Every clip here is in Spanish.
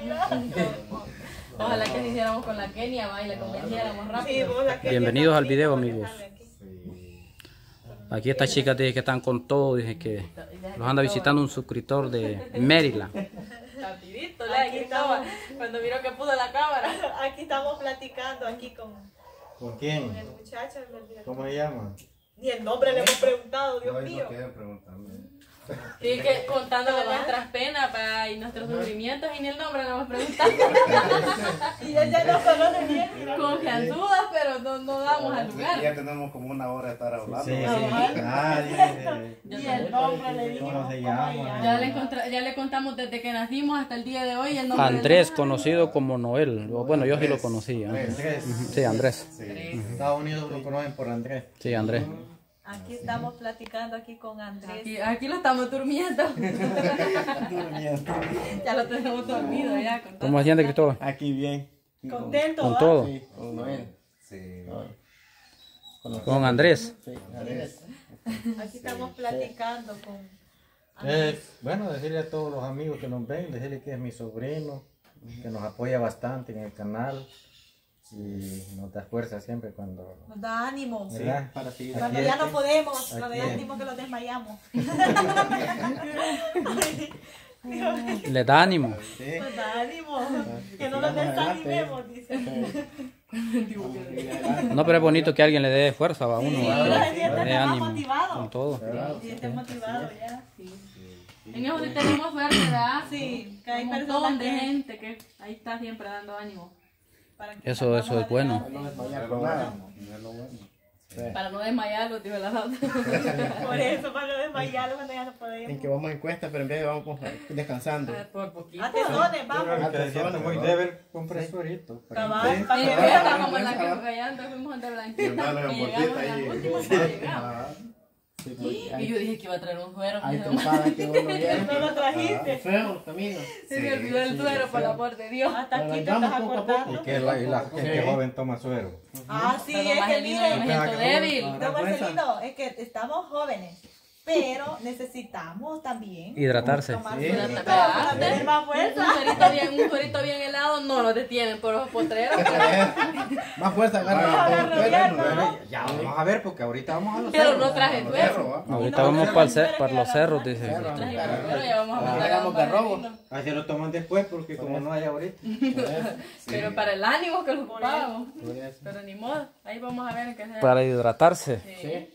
Ojalá que lo hiciéramos con la Kenia, va, y la convenciéramos rápido. Bienvenidos al video, amigos. Aquí estas chicas dicen que están con todo, dicen que los anda visitando un suscriptor de Maryland. Rapidito, aquí estaba, cuando miró que puso la cámara. Aquí estamos platicando, aquí con quién? el muchacho. ¿Cómo se llama? Ni el nombre le hemos preguntado, Dios mío. Sí, que contándole nuestras penas y nuestros sufrimientos y ni el nombre le hemos preguntado. Y ella no conoce bien. Confianzudas, pero no damos al lugar. Ya tenemos como una hora de estar hablando. Sí. Y el nombre le digo. ¿Cómo se llama? Ya le contamos desde que nacimos hasta el día de hoy el nombre. Andrés, conocido como Noel. Bueno, yo sí lo conocía. Sí, Andrés. Estados Unidos lo conocen por Andrés. Sí, Andrés. Aquí estamos platicando aquí con Andrés. Aquí lo estamos durmiendo. Ya lo tenemos dormido ya. ¿Cómo siente, Cristóbal? Aquí bien. Contento, Con ¿va? todo. Sí, con Noel. Sí. Con Andrés. Sí, Andrés. Aquí estamos platicando con Andrés. Bueno, decirle a todos los amigos que nos ven, decirle que es mi sobrino, que nos apoya bastante en el canal y nos da fuerza siempre cuando... Nos da ánimo. ¿verdad? Para seguir. Cuando ya no podemos, cuando ya sentimos que nos desmayamos. Le da ánimo. Sí. Nos da ánimo. Que no nos desanimemos, dice. No, pero es bonito que alguien le dé fuerza a uno, Sí, que uno se siente le dé más ánimo motivado. con todo. Sí, esté motivado ya. En eso sí tenemos suerte, ¿verdad? Sí, que hay Un personas montón de que... gente que ahí está siempre dando ánimo. para que Eso salgamos es bueno. adelante. No desmayar con nada. Para no desmayarlo, dijo la otra. Por eso, para no desmayarlo cuando ya no En podemos. que vamos en cuesta, pero en vez de vamos descansando. Por poquito. Atesones, vamos. Que decía muy débil, compré suerito. Cabal, para En que fiesta vean. como la que callando fuimos ante Blanquita Dale y un llegamos poquito a la ahí. última que llegamos. Sí, porque Y yo dije que iba a traer un suero. hay trompadas que uno viene. No lo trajiste. Feo el camino. Se me olvidó el suero, por el amor de Dios. Hasta aquí te Arrancamos estás poco a poco. acordando. Y que la gente joven toma suero. Ah, sí, Pero es que Marcelino es miren, gente débil. don Marcelino, es que estamos jóvenes, pero necesitamos también Hidratarse. tomar Sí. suerito para tener más fuerza. Un suerito bien helado no lo detienen por los potreros. Más fuerza, Ya vamos a ver, porque ahorita vamos a los Pero no traje suero. Ahorita vamos para los cerros, dice. Pero ya vamos a mandar a Hagamos don garrobo. Marcelino. Así lo toman después, porque como no hay ahorita. Pero para el ánimo que lo ocupábamos. Pero ni modo, ahí vamos a ver en qué sea. Para hidratarse. Sí.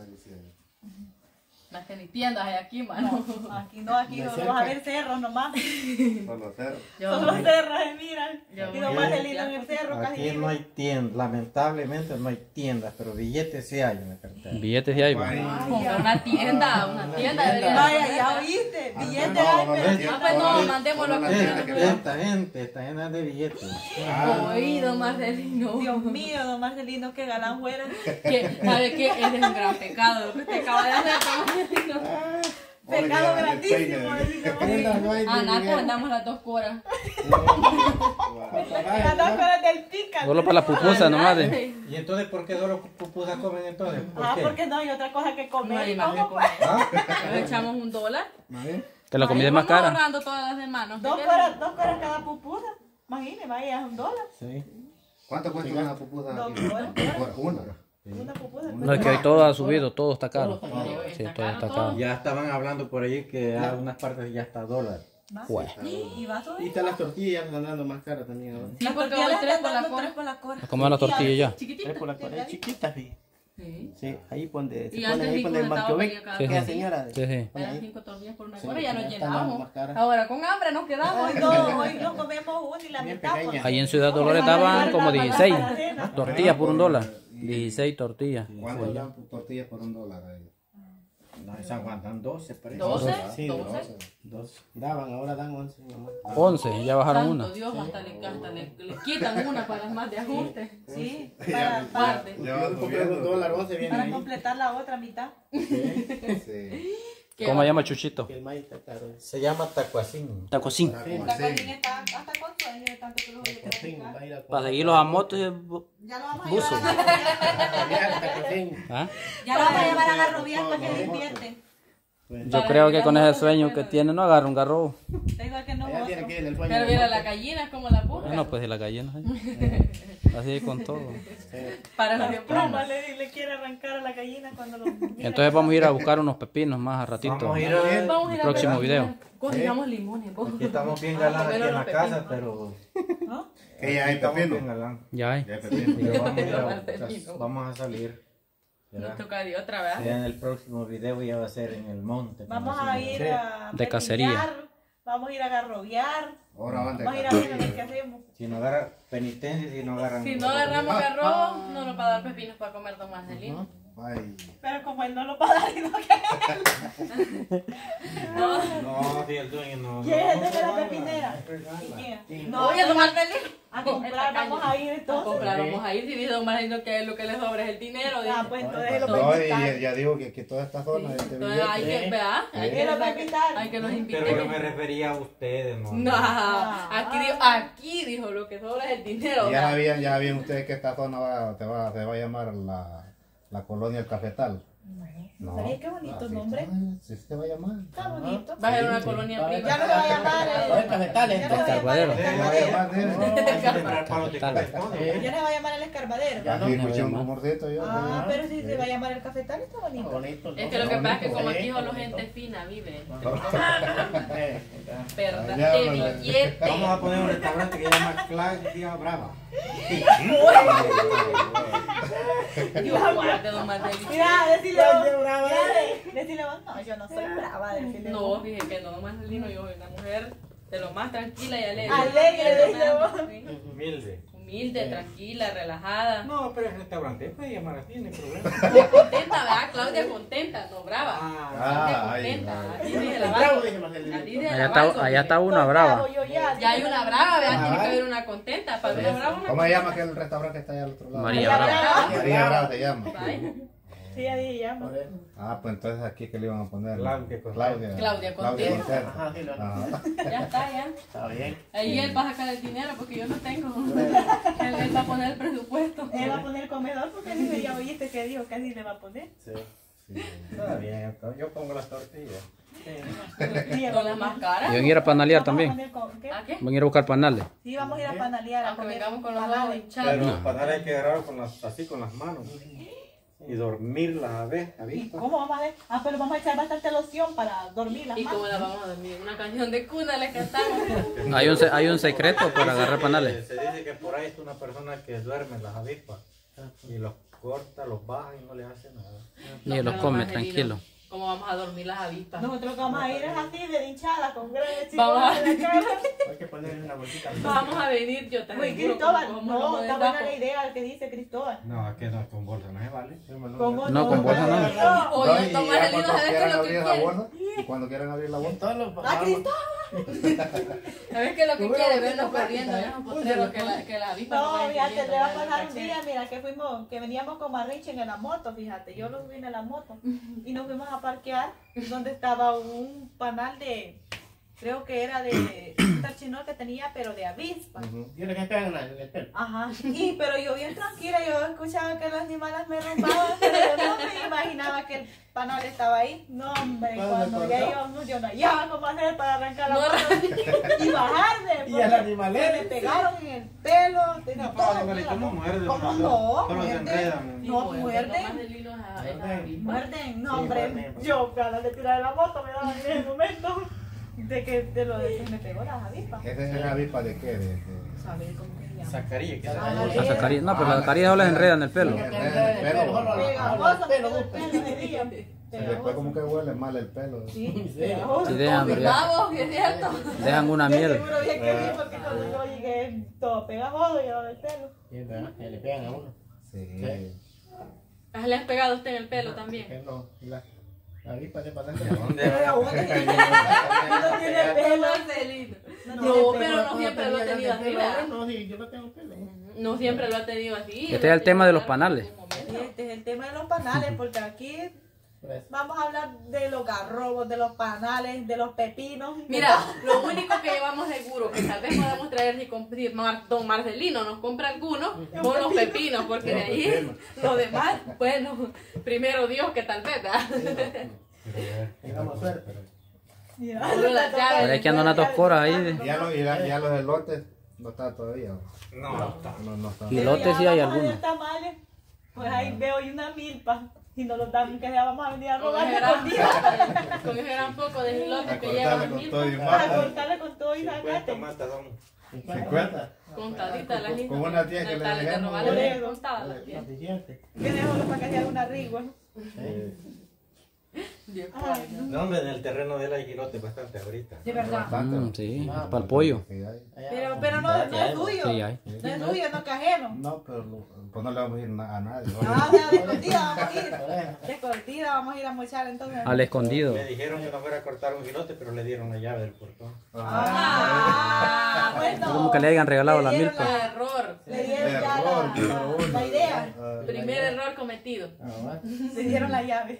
Más que ni tiendas hay aquí, mano. Aquí no vamos a ver cerros nomás. Conocer. Son los cerros, miran. Yo Y don voy a- Marcelino en el cerro Aquí casi. no hay tiendas, lamentablemente no hay tiendas, pero billetes sí hay en la cartera. Billetes de ahí. Comprar una tienda debería. Vaya, ya oíste, billete hay, pero Ah, pues no, mandémoslo a comprar. Esta gente está llena de billetes. Oído, Marcelino. Dios mío, don Marcelino, que galán fuera. Que, ¿sabe qué? Ese es un gran pecado lo que usted acaba de hacer, don Marcelino. Pecado grandísimo. Ah, Naco, andamos las 2 horas. Las 2 horas del pica. Solo para la pupusa nomás. De. ¿Y entonces por qué solo pupusas comen entonces? ¿Por Ah, qué? porque no hay otra cosa que No comer. hay más que ¿Cómo comer. ¿Ah? Nos echamos $1. Que la comida es más Vamos cara. ahorrando todas las semanas. 2 horas cada pupusa. Imagínese, vaya, es $1. Sí. ¿Cuánto cuesta una pupusa? Dos aquí? horas. Una. Una pupusa. No, es que hoy todo ha subido, todo está caro. Todo Sí, está todo caro, está todo. caro. Ya estaban hablando por ahí que algunas partes ya está $1. Pues. Y va a Y subir. están las tortillas están dando más caras también ahora. Sí, porque hoy 3 por la Tres cora. por la cora. A comer la tortilla ya. Chiquitita. 3 por la cuadra, chiquitas, vi. Sí. Sí, ahí donde se Y pone, antes ahí Rico donde el estaba Marquiobec. vendiendo cada Sí, Aquella sí. señora. Sí, sí. Pone Eran ahí. 5 tortillas por una Sí, cora y ya nos ya está llenamos. más cara. Ahora con hambre nos quedamos. Hoy no comemos una y la Bien mitad. pequeña. Ahí en Ciudad Dolores daban como 16 tortillas por $1. 16 tortillas. ¿Cuánto dan tortillas por $1 ahí? No, se aguantan 12, parece. 12. Sí, 12. 2. Daban, ahora dan 11. nomás. 11, ya bajaron Santo una. Dios, hasta le quitan una para las más de ajuste. Sí, Parte. Ya va Yo compré subiendo. $1.11 viene para ahí. completar la otra mitad. Sí. ¿Cómo se llama Chuchito? Que el maíz está caro. Se llama tacuacín. Tacocín. La cocina está hasta con sueño de tanto que los voy a Sí, traficar. va a ir a Para seguirlos a motos. Ya lo vamos a Buzo. llevar a la cambiar esta cocina. ¿Ah? Ya lo vamos a llevar a la Rubián para que le invierten. Yo creo que con ese sueño que tiene no agarra un garrobo. Da igual que no Ella gozo. tiene que ir del baño. Pero mira, la gallina es como la puja. No, pues y las gallinas. Así con todo. Para los Pluma le quiere arrancar a la gallina cuando lo mira. Entonces vamos a ir a buscar unos pepinos más a ratito. Vamos a ir a... Vamos a ir a Próximo ver. video. Consigamos limones, vos. Aquí estamos bien galán aquí en la Pepinos. casa, pero... ¿No? Que ya hay Estamos bien pepino. galán. Ya hay. Ya hay pepino. Pero vamos a ir Pero a- pepino. vamos a salir. ¿verdad? Nos toca de otra vez. Ya en el próximo video ya va a ser en el monte. Vamos como a decimos. ir a De cacería. pepillar, vamos a ir a garrobear, Ahora van de vamos a ir a ver a ver qué hacemos. Si no agarra penitencia, si no agarran... Si no agarramos garrobo, no nos va a dar pepinos para comer don Marcelino. Ay, Pero como él no lo va a dar, sino que No, si el dueño no... ¿quién es el de la no, pepinera? ¿Quién? No, Oye, don Marcelino. a comprar vamos a ir A entonces. comprar, vamos a ir. Si dice don Marcelino que lo que le sobra es el dinero. Ah, dice. pues entonces lo no, voy a y invitar. ya digo que aquí toda esta zona de este Entonces hay que, ¿verdad? Hay ¿Quién lo va a invitar? hay que nos inviten. Pero yo me refería a ustedes, ¿no? No, aquí dijo lo que sobra es el dinero. Ya ¿verdad? sabían ustedes que esta zona se va a llamar la colonia El Cafetal. No. ¿Sabías qué bonito Así nombre? está, así se va a llamar. Está bonito. Va a ser una colonia privada. Ya no se va a llamar Los cafetales, ya no se va a llamar el Carguadero. Se va a escarbadero. llamar de- Hay que comprar palos de corresponde. Ya no se va a llamar el escarbadero. Ya no. Aquí escuché un rumorcito yo. Ah, pero si se va a llamar el cafetal está bonito. Bonito. Es que lo que pasa es que como aquí solo bonito. gente fina vive. Eh, Verdad, Ya, de bueno. billete. Vamos a poner un restaurante que se llama Claudia Brava. Dios guarde, don Marcelino. Mira, decirle vos. Decirle vos, no, yo no soy brava. Decirle No, vos. fíjese que no, don Marcelino, yo soy una mujer de lo más tranquila y alegre. Alegre, decirle vos. Sí. Humilde. Humilde, tranquila, relajada. No, pero el restaurante puede llamar así, no hay problema. Contenta, ¿verdad? Claudia contenta, no brava. Claudia Ah, ay, contenta. no. Así dice la Bravo, Valso. dice Marcelino. Así dice Allá la está, Valso, allá está fíjese. una brava. Yo ya. Ya hay una brava, ¿verdad? Tiene que Ajá. haber una contenta. Para una brava, una ¿Cómo se llama aquel restaurante que está allá al otro lado? María María Brava. Brava. María Brava se llama. Ay, Sí, ya dije llama. Ah, pues entonces aquí que le iban a poner. Claudia Contreras. Claudia Contreras. Contreras. Ajá, sí, lo- Ajá. ya está, ya. Está bien. Ahí él va a sacar el dinero porque yo no tengo. Él va a poner el presupuesto. Él va a poner comedor porque dice, ya oíste que dijo que así le va a poner. Sí. Está bien, entonces yo pongo las tortillas. Con las más caras. Y van a ir a panalear Vamos a también. poner con- ¿qué? ¿A qué? Van a ir a buscar panales. Sí, vamos a ir a panalear. a Aunque comer vengamos con los ojos panales. hinchados. Pero los panales hay que agarrar así con las manos. Y dormirlas a ver, ¿ha ¿Y visto? cómo vamos a ver? Ah, pero vamos a echar bastante loción para dormir las ¿Y manos. cómo la vamos a dormir? Una canción de cuna le cantamos. Hay un secreto para agarrar panales. Se dice que por ahí es una persona que duerme las avispas. Y los corta, los baja y no les hace nada. Y los come tranquilo. ¿Cómo vamos a dormir las avispas? Nosotros lo que vamos a ir es así de hinchada con grandes Vamos chicos en la cara. Hay que ponerle una bolsita. Vamos a venir, yo te Uy, aseguro, Cristóbal, como no, lomo de está buena sapo. la idea que dice Cristóbal. No, es que no, con bolsa no se vale. ¿Cómo No, con bolsa no. No. Oye, y don ya Marcelino, cuando ¿sabes qué es quieran lo que abrir la quiere? bolsa, y cuando quieran abrir la bolsa, Todos los ¡Ah, Cristóbal! ¿Sabes qué es lo que quiere? Vernos corriendo en esos potreros que la avispa No, vayan fíjate, siguiendo, le va a ¿verdad? pasar un día, mira, que veníamos con Marrichen en la moto, fíjate, yo lo subí en la moto y nos fuimos a parquear donde estaba un panal de, creo que era de un tarchinol que tenía, pero de avispa. Tiene que pegar en el pelo. Ajá, pero yo bien tranquila, yo escuchaba que los animales me rompaban, pero yo no me imaginaba que el panal estaba ahí. No, hombre, cuando ya yo no hallaba cómo hacer para arrancar la No, moto y bajarme. Y al porque animalero. me pegaron en el pelo. No, pero los animalitos no muerden. ¿Cómo solo- no? Solo se Muerden. enredan. No, Don muerden. Marcelino es a avispa. Muerden, no Sí, hombre, muerden. yo ganas de tirar la moto me daban en el momento de que lo de que me pegó las avispas. ¿ese es la avispa de qué? ¿Sabes cómo que se llama? Sacaría, que La sacaría. No, pero la sacaría no les enreda en el pelo. Pegajoso, me quedó el pelo ese día. Y después como que huele mal el pelo. Sí, pegajoso. Sí, dejan, Vamos, que es cierto. dejan una De miel. seguro bien que sí, porque cuando yo llegué todo pegajoso y el pelo. Sí, ¿verdad? Que le pegan a uno. Sí. Le has pegado a usted en el pelo también. Que no, la avispa de panal. Pero aún no tiene pelo. Marcelino. No, No, pero no siempre lo ha tenido así, Ahora ¿verdad? no, sí, yo no tengo pelo. No siempre lo ha tenido así. Este es el tema de los panales. Y este es el tema de los panales, porque aquí Pues, vamos a hablar de los garrobos, de los panales, de los pepinos. Mira, lo único que llevamos seguro que tal vez podamos traer si don Marcelino nos compra algunos son los pepinos, porque de ahí los demás, bueno, primero Dios que tal vez, ¿verdad? Tengamos suerte. Mira, Solo las llaves. Pero es que andan unas 2 horas ahí. Ya los elotes no está todavía. No. No está. Y elotes sí hay vamos a algunos. hacer tamales. Pues ahí veo y una milpa. Y no los dan, que ya vamos a venir a Con robar ese gran escondidas. con ese gran poco de gilotes A que cortarle llevan con mil. todo y A mata. cortarle con todo y 50 sacate. matas son. 50. Contadita las Con una tía que le dejamos, robaron ¿no? contadas las tías. Suficiente. Que dejó para que se haga una rigua. Dios, Ay, no. No, hombre, en el terreno de él hay girotes bastante ahorita. de verdad. Sí, para el pollo. Pero no es suyo. Sí, hay. No es suyo, no es cajero. No, pero pues no le vamos a ir a nadie. Ah, o sea, de escondida vamos a ir. De escondida vamos a ir a mochar entonces. Al escondido. Le dijeron que no fuera a cortar un girote, pero le dieron la llave del portón. Ah, bueno. Como que le hayan regalado la Le dieron milpa. Error. Le dieron ya Error, número uno. la idea. Primer error cometido. Le dieron la llave.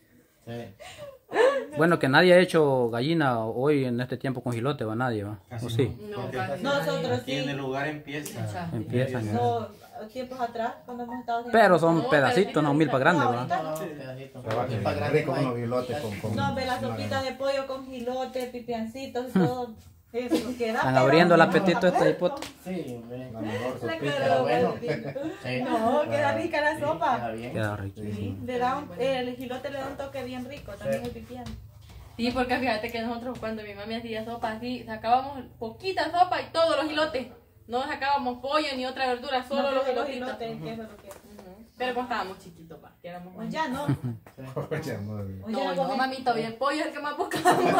Bueno, que nadie ha hecho gallina hoy en este tiempo con gilote, va nadie, va. ¿O sí? No, Porque casi Nosotros aquí en el sí. lugar empieza. Empiezan. ¿no? No, tiempos atrás, cuando hemos estado haciendo. Pero son pedacitos, no milpa grandes, va. ahorita Rico unos bilotes con. no, ve la sopita de pollo con gilote, pipiancitos y todo. Eso queda. Están pero- abriendo el apetito esta hipote. Sí, ve. La mejor La sopita. cara, bueno. sí. No, queda rica la sopa. Queda bien. Queda rico. Sí, le da el gilote le da un toque bien rico, también el pipián. Sí, porque fíjate que nosotros cuando mi mami hacía sopa así, sacábamos poquita sopa y todos los gilotes. No sacábamos pollo ni otra verdura, solo los gilotitos. gilotes, que eso es lo que. Ujú. Pero cuando estábamos chiquitos, pa, que éramos Pues más. ya no. Oye, madre. Pues ya No, no, come- mami, todavía el pollo es el que más buscamos.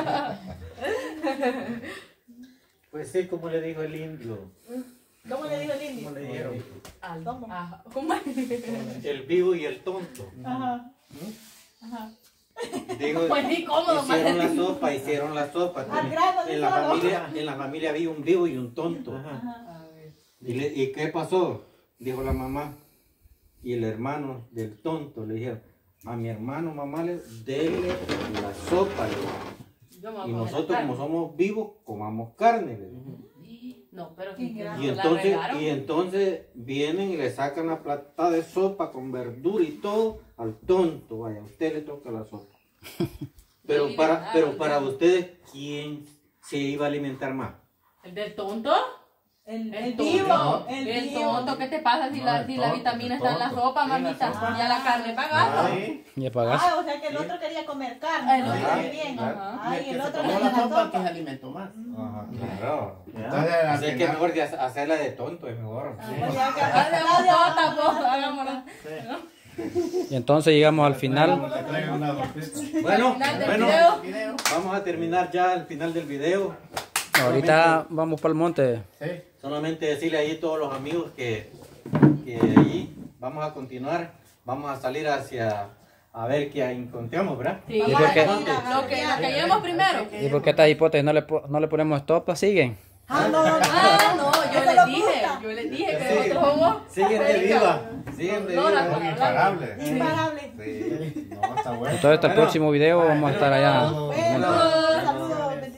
Pues sí, como le dijo el indio. ¿Cómo le dijo el indio? ¿Cómo le dijeron? ¿Cómo? Ajá. ¿Cómo es? El vivo y el tonto. Ajá. Ajá. Digo, Pues sí, cómodo, hicieron madre. hicieron la sopa. Al grano de En la solo. familia había un vivo y un tonto. ¿Y qué pasó? Dijo la mamá. Y el hermano del tonto le dijeron, a mi hermano, mamá, dele la sopa. le dijo. Yo me voy a Y comer nosotros, la como carne. somos vivos, comamos carne. le dijo. No, pero sí que Y Y la entonces, regaron. vienen y le sacan la plata de sopa con verdura y todo al tonto. Vaya, a usted le toca la sopa. Pero Sí, pero para ustedes, ¿quién se iba a alimentar más? ¿El del tonto? El El vivo. tonto. El El vivo. tonto, ¿qué te pasa si No, la, el si la tonto, vitamina el está en la tonto. sopa, Sí, la mamita? sopa. Ya la carne pagada. Y pagas. Ah, o sea que el otro quería comer carne. El ¿no? otro. Muy bien. Ajá. Ah, y el otro Como quería la la sopa que se sopa. alimentó más. Ajá. Claro. Entonces, al Así que final- mejor de hacerla de tonto es mejor. Pues ya que- Hacemos tota, pues, hagámosla. Y entonces llegamos al final. Que traigan una sopita. Bueno, Final del bueno, video. vamos a terminar ya al final del video. Ahorita vamos para el monte. Sí. Solamente decirle ahí a todos los amigos que ahí vamos a continuar. Vamos a salir a ver qué encontramos, ¿verdad? Sí, ¿Y por qué? lo que llevemos primero. ¿Y por qué estas hipótesis no le ponemos estopa? Siguen. Ah, no, no. Ah, no, Eso lo gusta. yo les dije que nosotros somos. Siguen de viva. Siguen de No, viva. la- Imparable. Imparable. Sí. No, está bueno. Entonces hasta el próximo video vamos a estar allá. Bueno.